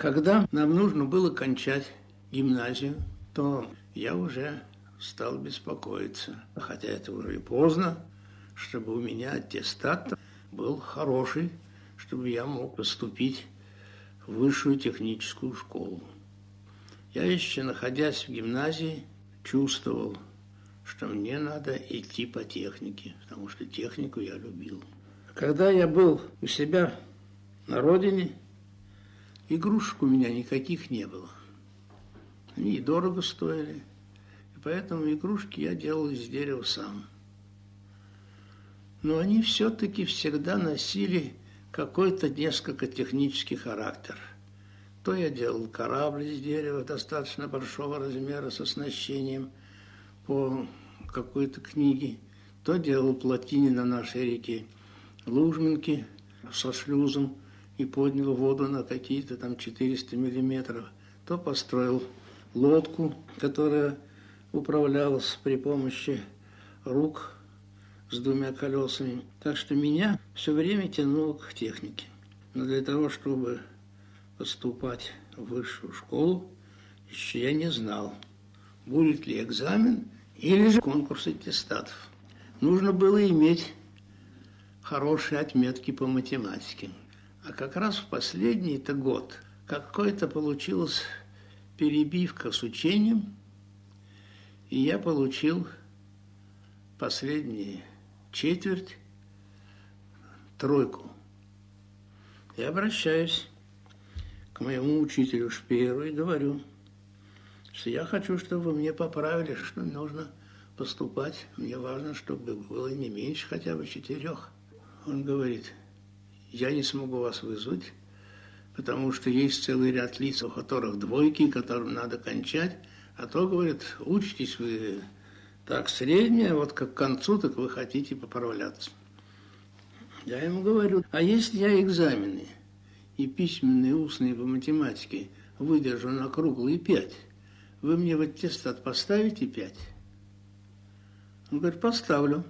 Когда нам нужно было кончать гимназию, то я уже стал беспокоиться, хотя это уже и поздно, чтобы у меня аттестат был хороший, чтобы я мог поступить в высшую техническую школу. Я еще, находясь в гимназии, чувствовал, что мне надо идти по технике, потому что технику я любил. Когда я был у себя на родине, игрушек у меня никаких не было. Они и дорого стоили, и поэтому игрушки я делал из дерева сам. Но они все-таки всегда носили какой-то несколько технический характер. То я делал корабль из дерева достаточно большого размера с оснащением по какой-то книге, то делал плотины на нашей реке Лужминки со шлюзом и поднял воду на какие-то там 400 миллиметров, то построил лодку, которая управлялась при помощи рук с двумя колесами. Так что меня все время тянуло к технике. Но для того, чтобы поступать в высшую школу, еще я не знал, будет ли экзамен или же конкурс аттестатов. Нужно было иметь хорошие отметки по математике. А как раз в последний-то год какой-то получилась перебивка с учением, и я получил последнюю четверть тройку. Я обращаюсь к моему учителю Шпееру и говорю, что я хочу, чтобы вы мне поправили, что нужно поступать. Мне важно, чтобы было не меньше хотя бы 4. Он говорит, я не смогу вас вызвать, потому что есть целый ряд лиц, у которых двойки, которым надо кончать, а то, говорит, учитесь вы так среднее, вот как к концу, так вы хотите поправляться. Я ему говорю, а если я экзамены и письменные, устные по математике выдержу на круглые 5, вы мне в аттестат поставите 5? Он говорит, поставлю.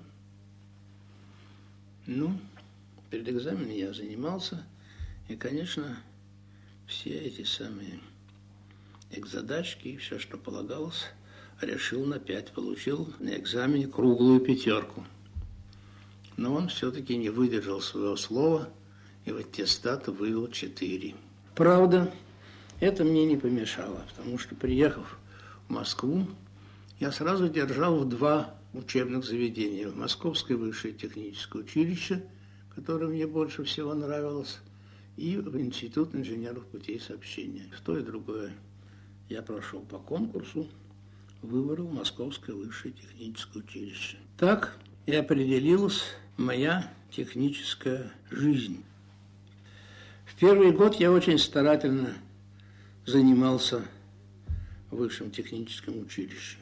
Ну, перед экзаменом я занимался, и, конечно, все эти самые экзадачки и все, что полагалось, решил на 5, получил на экзамене круглую 5. Но он все-таки не выдержал своего слова и в аттестат вывел 4. Правда, это мне не помешало, потому что, приехав в Москву, я сразу держал в 2 учебных заведения. В Московское высшее техническое училище, которое мне больше всего нравилось, и в Институт инженеров путей сообщения. То и другое я прошел по конкурсу, выбрал Московское высшее техническое училище. Так и определилась моя техническая жизнь. В первый год я очень старательно занимался в высшем техническом училище.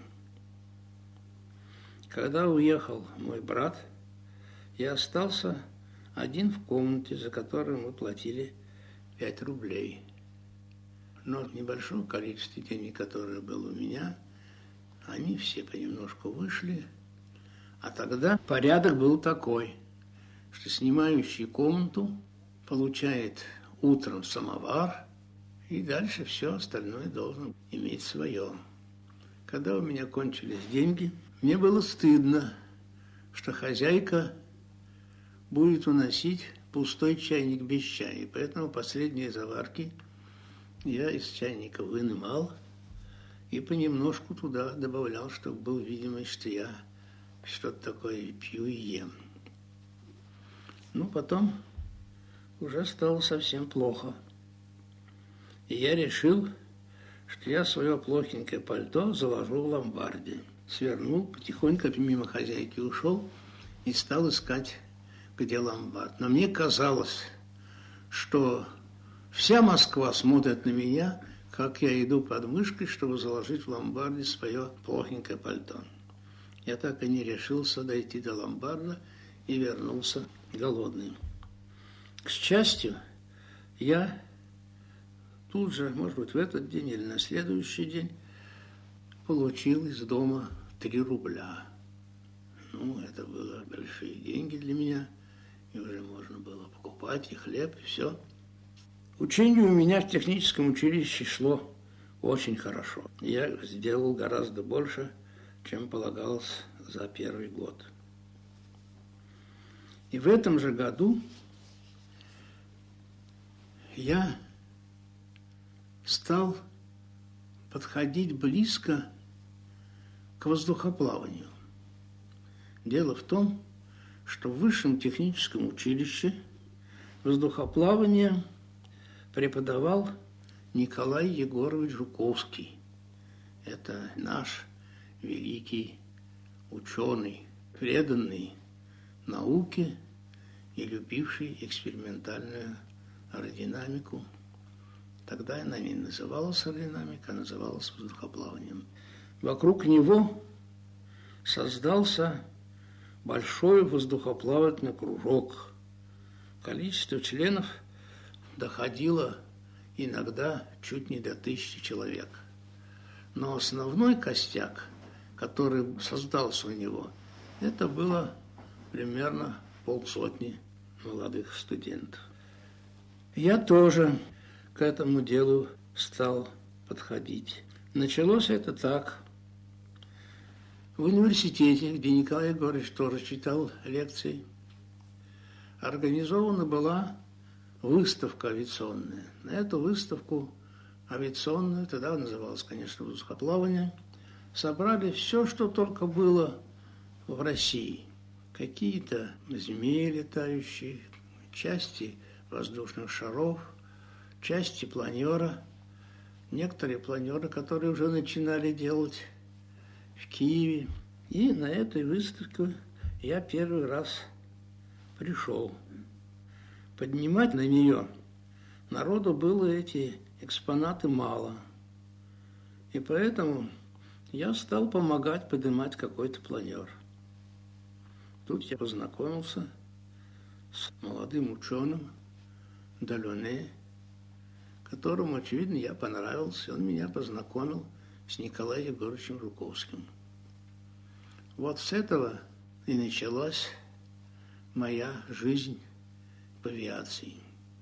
Когда уехал мой брат, я остался один в комнате, за которую мы платили 5 рублей. Но от небольшого количества денег, которое было у меня, они все понемножку вышли. А тогда порядок был такой, что снимающий комнату получает утром самовар, и дальше все остальное должен иметь свое. Когда у меня кончились деньги, мне было стыдно, что хозяйка будет уносить пустой чайник без чая. И поэтому последние заварки я из чайника вынимал и понемножку туда добавлял, чтобы было видимость, что я что-то такое пью и ем. Ну, потом уже стало совсем плохо. И я решил, что я свое плохенькое пальто заложу в ломбарде. Свернул, потихоньку мимо хозяйки ушел и стал искать, где ломбард. Но мне казалось, что вся Москва смотрит на меня, как я иду под мышкой, чтобы заложить в ломбарде свое плохенькое пальто. Я так и не решился дойти до ломбарда и вернулся голодный. К счастью, я тут же, может быть, в этот день или на следующий день получил из дома 3 рубля. Ну, это были большие деньги для меня, и уже можно было покупать и хлеб, и все. Учение у меня в техническом училище шло очень хорошо. Я сделал гораздо больше, чем полагалось за первый год. И в этом же году я стал подходить близко к воздухоплаванию. Дело в том, что в высшем техническом училище воздухоплавание преподавал Николай Егорович Жуковский. Это наш великий ученый, преданный науке и любивший экспериментальную аэродинамику. Тогда она не называлась аэродинамика, а называлась воздухоплаванием. Вокруг него создался большой воздухоплавательный кружок. Количество членов доходило иногда чуть не до 1000 человек. Но основной костяк, который создался у него, это было примерно 50 молодых студентов. Я тоже к этому делу стал подходить. Началось это так. В университете, где Николай Егорович тоже читал лекции, организована была выставка авиационная. На эту выставку авиационную, тогда называлась, конечно, воздухоплавание, собрали все, что только было в России. Какие-то змеи летающие, части воздушных шаров, части планера, некоторые планеры, которые уже начинали делать в Киеве. И на этой выставке я первый раз пришел. Поднимать на нее народу было эти экспонаты мало. И поэтому я стал помогать поднимать какой-то планер. Тут я познакомился с молодым ученым Далёне, которому, очевидно, я понравился. Он меня познакомил с Николаем Егоровичем Жуковским. Вот с этого и началась моя жизнь в авиации.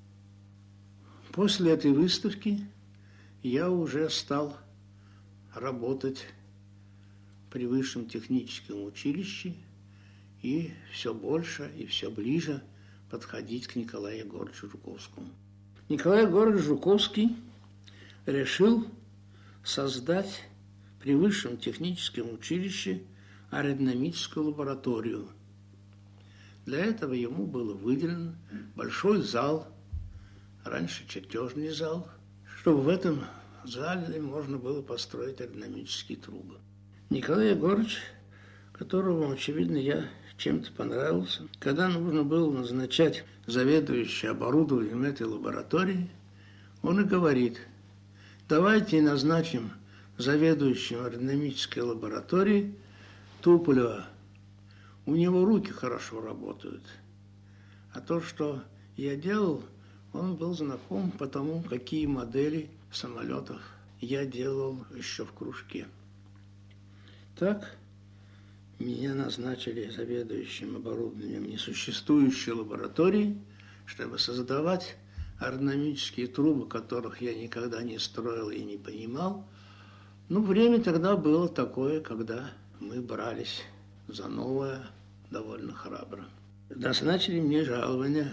После этой выставки я уже стал работать при высшем техническом училище и все больше и все ближе подходить к Николаю Егоровичу Жуковскому. Николай Егорович Жуковский решил создать при высшем техническом училище аэродинамическую лабораторию. Для этого ему был выделен большой зал, раньше чертежный зал, чтобы в этом зале можно было построить аэродинамические трубы. Николай Егорович, которому, очевидно, я чем-то понравился, когда нужно было назначать заведующего оборудованием этой лаборатории, он и говорит: давайте назначим заведующим аэродинамической лабораторией Туполева. У него руки хорошо работают. А то, что я делал, он был знаком по тому, какие модели самолетов я делал еще в кружке. Так меня назначили заведующим оборудованием несуществующей лаборатории, чтобы создавать аэродинамические трубы, которых я никогда не строил и не понимал. Ну, время тогда было такое, когда мы брались за новое довольно храбро. Назначили мне жалование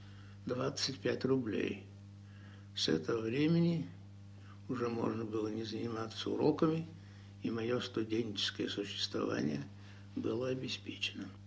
25 рублей. С этого времени уже можно было не заниматься уроками, и мое студенческое существование было обеспечено.